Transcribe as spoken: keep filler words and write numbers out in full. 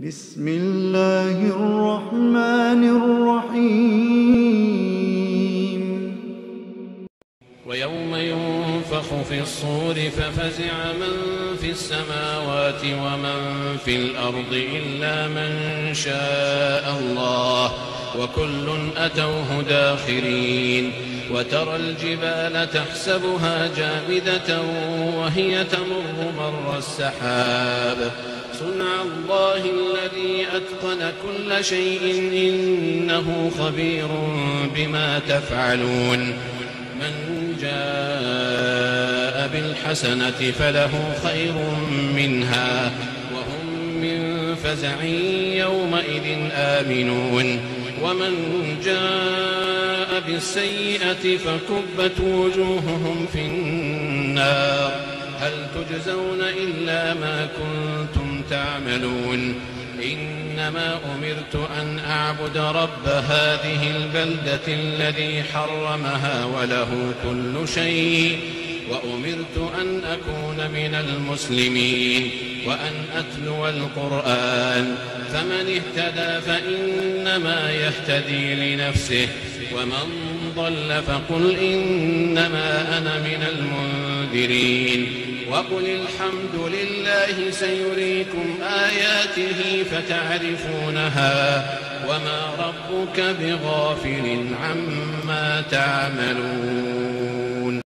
بسم الله الرحمن الرحيم ويوم ينفخ في الصور ففزع من في السماوات ومن في الأرض إلا من شاء الله وكل أتوه داخرين وترى الجبال تحسبها جامدة وهي تمر مر السحاب صنع الله الذي أتقن كل شيء إنه خبير بما تفعلون من جاء بالحسنة فله خير منها وهم من فزع يومئذ آمنون ومن جاء بالسيئة فكبت وجوههم في النار هل تجزون إلا ما كنتم تعملون إنما أمرت أن أعبد رب هذه البلدة الذي حرمها وله كل شيء وأمرت أن أكون من المسلمين وأن أتلو القرآن فمن اهتدى فإنما يهتدي لنفسه ومن ضل فقل إنما أنا من المنذرين وقل الحمد لله سيريكم آياته فتعرفونها وما ربك بغافل عما تعملون.